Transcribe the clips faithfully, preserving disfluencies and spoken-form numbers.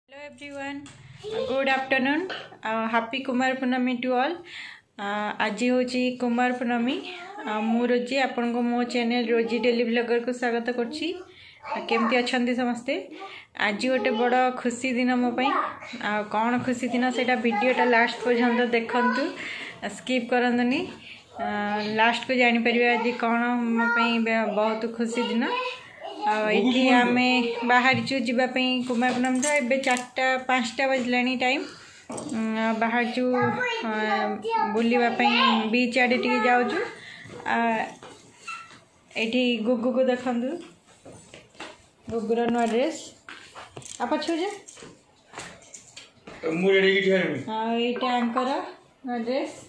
Hello everyone, good afternoon, uh, happy Kumar Purnima to all. आज हूँ कुमार पूर्णमी। मु रोजी आपण को मो चैनल रोजी डेली ब्लॉगर को स्वागत करछि। केमती अछंती समस्ते। आज गोटे बड़ खुशी दिन मो पई। आ कौन खुशी दिन सेटा वीडियोटा लास्ट पर्यंत देखंतु, स्किप करंतुनी। लास्ट को जानि परिबे आज कौन मो पई बहुत खुशी दिन। ये आम बाहर चु जावाई कुमार पूर्णमी तो ये चार्टा पाँचटा बजला टाइम बाहर चु बुलवाई बीच आड़े टे जाऊँ। ये गुगु को देखु, गुगुर नुआ ड्रेस आप छुजे यहाँ नुआ ड्रेस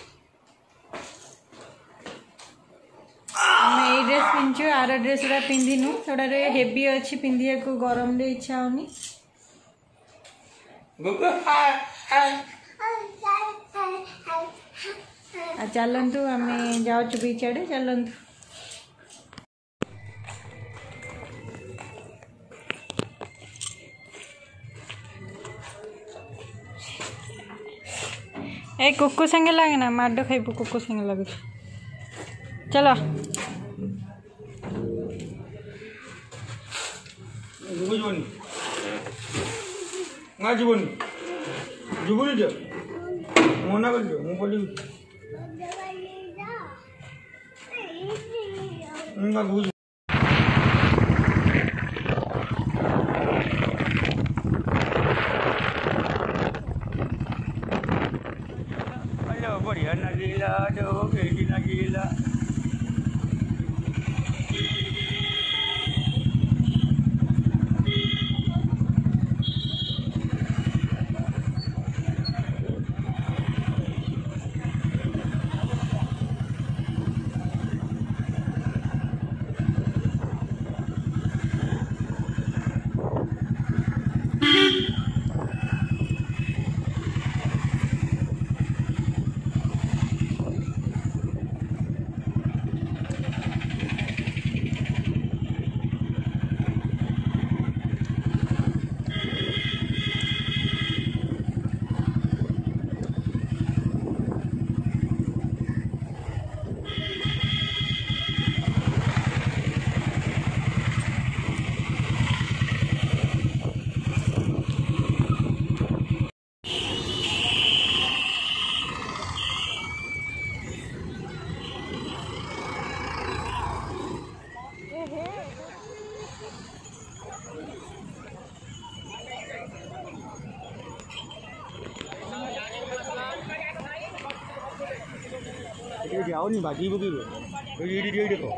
आम ड्रेस पिंधु आर ड्रेस गुड़ा पिंधिनु थोड़ा हेवी अच्छी पिंधिया को गरम रे इच्छा होनी। चलतु आम जाऊँ बीच आड़े चलतु। ए कुकु संगे लगे ना माड खाइबू कुकु संगे लगे। चलो जुबनी ना जुबनी जुबनी जो मना कर जो मु बोली ना बुझ हेलो बढ़िया ना लीला जो बेटी ना लीला आओ नहीं बाकी वो भी वो ये ये देखो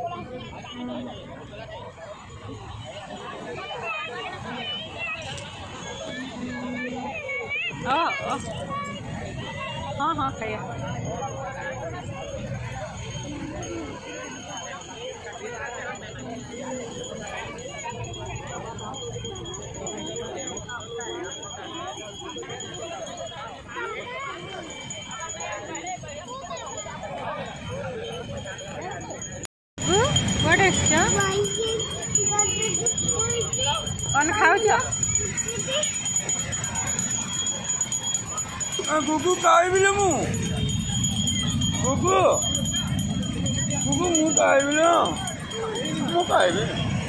हाँ हाँ हाँ खाइए। कौन खाऊ गुगु खाइबिले मु गुगु गुगु मु खाइबिले मु खाइबि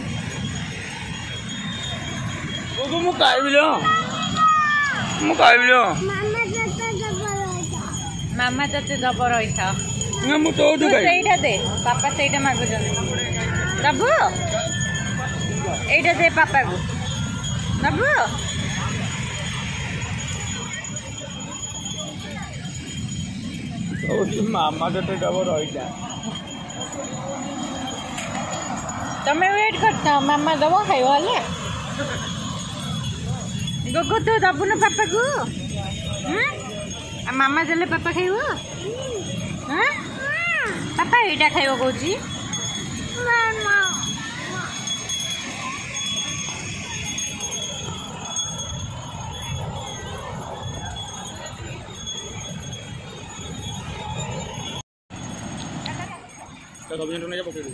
गुगु मु खाइबिले मु खाइबिले मामा तते दब रहिथा ना मु तो दे सेटा दे पापा सेटा मागु जने दबु एटा दे पापा को दबु तो मामा तते दब रहिथा तमे वेट करता मामा दबो खाइबो हले गोगो तो दबु न पापा को हम मामा देले पापा खाइबो हां पापा एटा खाइबो कोची मामा तो अभी नहीं जा पकड़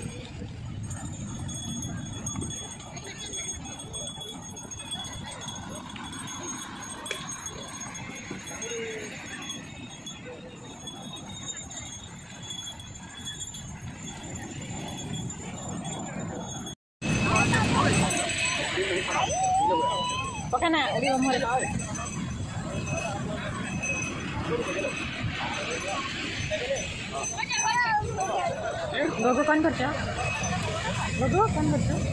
पकाना उड़ी मोर गोगो कौन करछ गोगो कौन करछ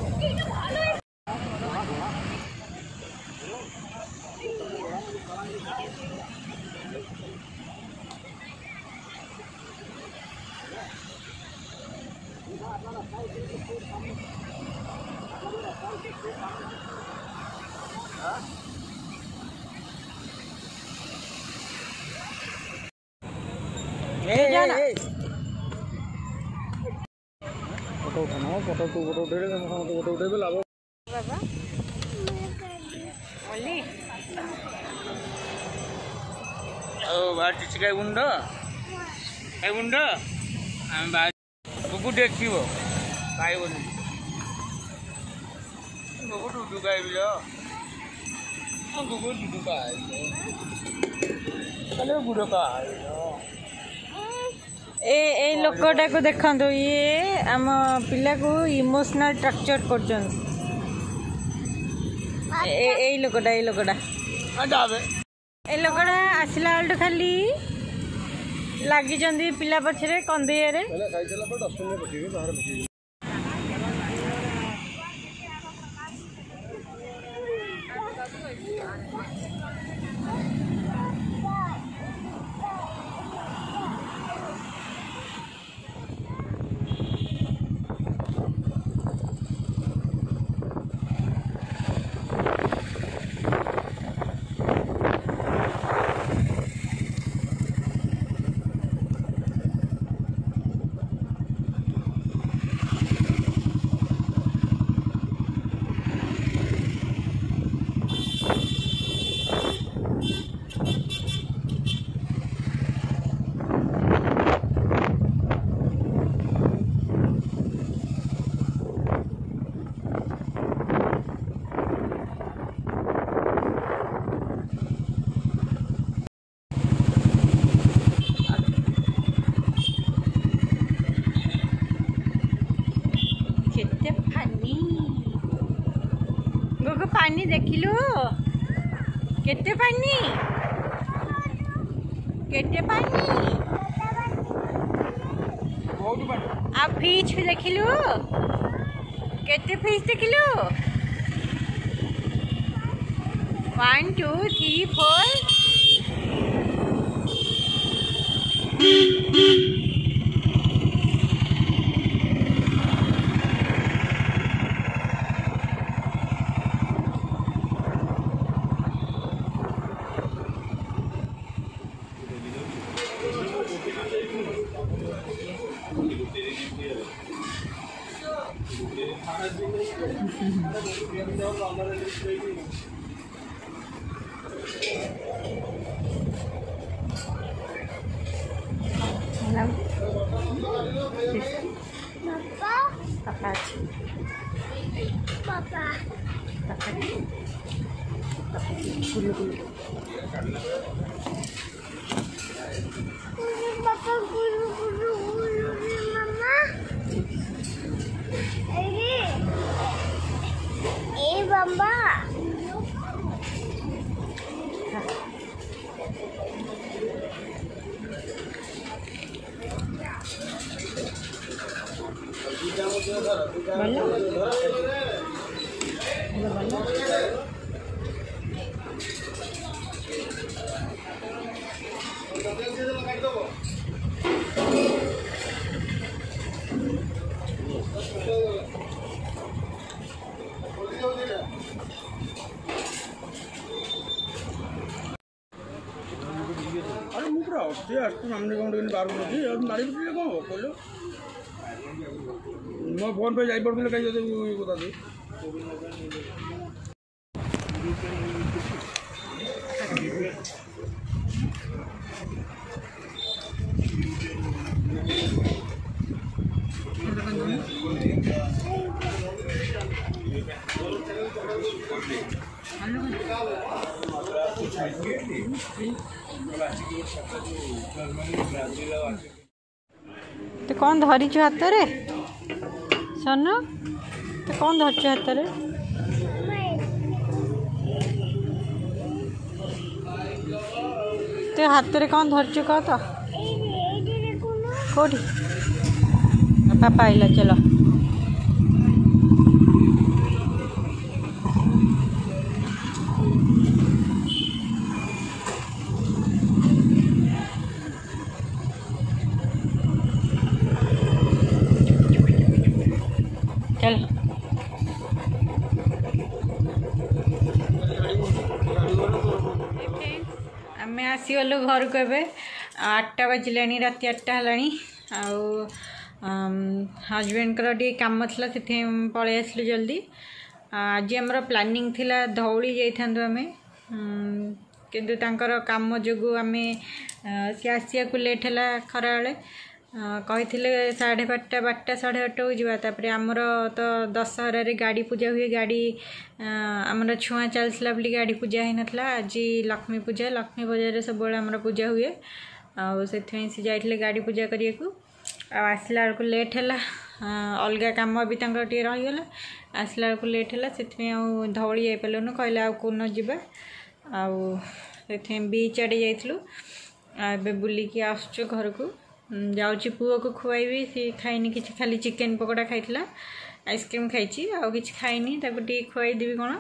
फोटो उठाना फोटो तू फोटो उठे फोटो उठे लाभ बाबा ओली ओ बाहर चिचिका गुंड ए गुंड हम बाहर कुकु देखिबो पाइबोनी कुकु टुटु गाइबिलो कुकु टुटु गाइबिलो कले बुढ़ो का ए ए लोकटा को देखंतु ये आम पिला को इमोशनल टर्चर करछन ए ए लोकटा ए लोकटा अडावे ए लोकटा आसिला आल्टो खाली लागी जंदी पिला पछरे कंदैया रे पहले खाइ चला पर दस मिनिट बसिबे बाहर बसिबे गोगो पानी देखिलु केते पानी केते पानी बहुत बड़ आ फिश देखिलु केते फिश देखिलु one two three four Papa. Papa. Papa. Gulu gulu. Papa gulu gulu gulu mama. Ini. Eh mama. Ballo. Ballo. अरे मुझे अस्ते अस्ते सामने कौन कहीं बाहर बोलती है नारी बच्चे कौन हो बोलो मैं फोन पे जाई पड़ कहीं जाते ये बता दे तो कौन धरी हाथ रे सोनू तो कौन धरछ हाथ रे से हाथ में कौन धरचु कह तो कौटी पापा आइला चलो चल आम आसीगलु घर को एवं आठटा बजला रात आठटा है हजबैंड टे कम थी से पलि आसलु जल्दी आज आमर प्लानिंग थिला धौली जाइथांतु आमे किंतु तांकर काम जोगु आमे सी आसिया को लेट है खरा बेले कही साढ़े बारटा बारटा साढ़े आठटा को जावा तापर आमर तो दशहर गाड़ी पूजा हुए गाड़ी आमर छुआ चलता बोली गाड़ी पूजा ही नाला आज लक्ष्मी पूजा लक्ष्मी बजार सब आमर पूजा हुए से जाइए गाड़ी पूजा करने को आसला बेलू लेट है अलग कम भी टे रहीगला आसला बेलू लेट है से धौली जापारूँ कहले आ कौन जावा बीच आड़े जाइलु ए बुलिकी आसचु घर को जाऊँगी पुओ को खुआई सी खाइनी कि खाली चिकेन पकोड़ा खाई आइसक्रीम खाई आउ कि खाइनी टे खुआई देवी कौन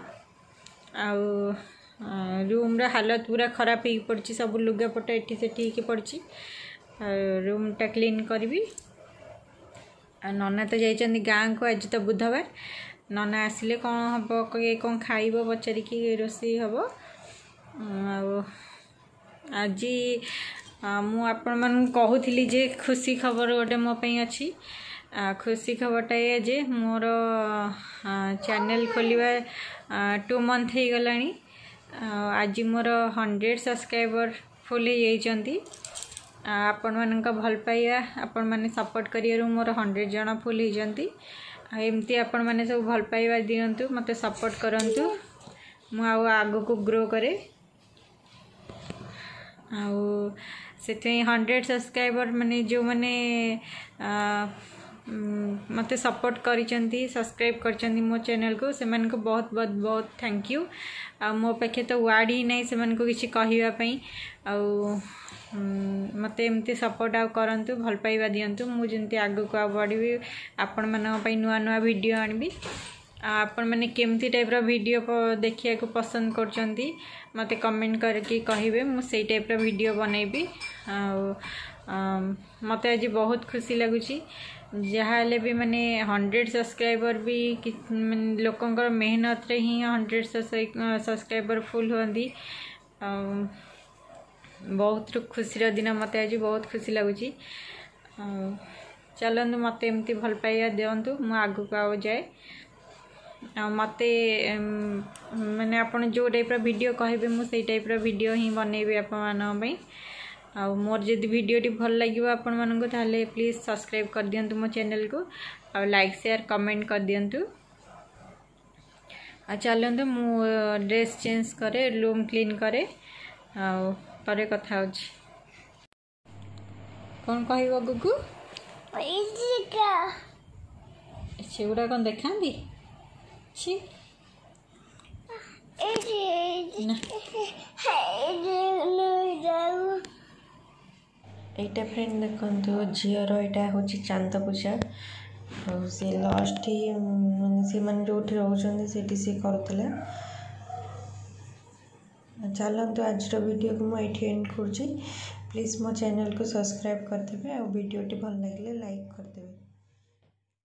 आ रूम रा हालत पूरा खराब हो पड़ी सब लुगापटा एटी से पड़ी रूम टा क्लीन करी नना तो जाइए गाँ को आज तो बुधवार नना आसिले कौन हम ये कौन खाइब पचारिकी रोषे हम आज मु आपण मन कहूली जे खुशी खबर गोटे मो पई अच्छी खुशी खबरटा ये जे मोर चैनल खोलिबा टू मंथ हो गलानी आज मोर हंड्रेड सब्सक्राइबर फुल हो जाइछंती आपण मन भल पाइबा आपण माने सपोर्ट करियारु मोर हंड्रेड जन फुल हो जाती एमती आपण माने सब भल पाइबा दियंतु मते सपोर्ट करंतु मु आगो को ग्रो करे आउ से हंड्रेड सब्सक्राइबर माने जो माने मते सपोर्ट करिसेंती सब्सक्राइब करिसेंती मो चैनल को से मन को बहुत बहुत बहुत थैंक यू आ मो पाखे तो वर्ड ही नहीं से मन को किसी कहवा पई आ मते एमती सपोर्ट आ करंतु भल पाइबा दियंतु मु जंती आगो को बढ़ी आपण मन पई नुआ नुआ वीडियो आनबी आपण मैंने केमती टाइप रो वीडियो देखिया को पसंद करचंती मते कमेंट करके कहिबे मु सेई टाइप रो वीडियो बनैबी मते आज बहुत खुशी लगुची जहाँ हेले भी माने हंड्रेड सब्सक्राइबर भी लोकंकर मेहनत रे ही हंड्रेड सब्सक्राइबर फुल होंदी बहुत खुशी दिन मते आज बहुत खुशी लगुची चलंतु मते एमती भल पाइया दियंतु मु आगु को आउ जाए मते माने आपण जो टाइप रो वीडियो कहबे मु सेई टाइप रो वीडियो ही बनैबे आपण मानन पई आ मोर जदि वीडियो टी भल लागिबो आपण मानन को ताले प्लीज सब्सक्राइब कर दियंतु मो चैनल को आ लाइक शेयर कमेंट कर दियंतु आ चलंतु मु ड्रेस चेंज करे रूम क्लीन करे आ परे कथा होची कौन कहबो गुगु पैसिका सेगुड़ा कौन देखांदी छी ना एटा फ्रेंड देखो झीर यहाँ हूँ चांद पूजा और सी लास्ट ही मैंने सी मैंने जो रोचे से करुला चलते आज वीडियो को मुझे एंड कर प्लीज मो चैनल को सब्सक्राइब करदे और वीडियो भल लगे लाइक करदे।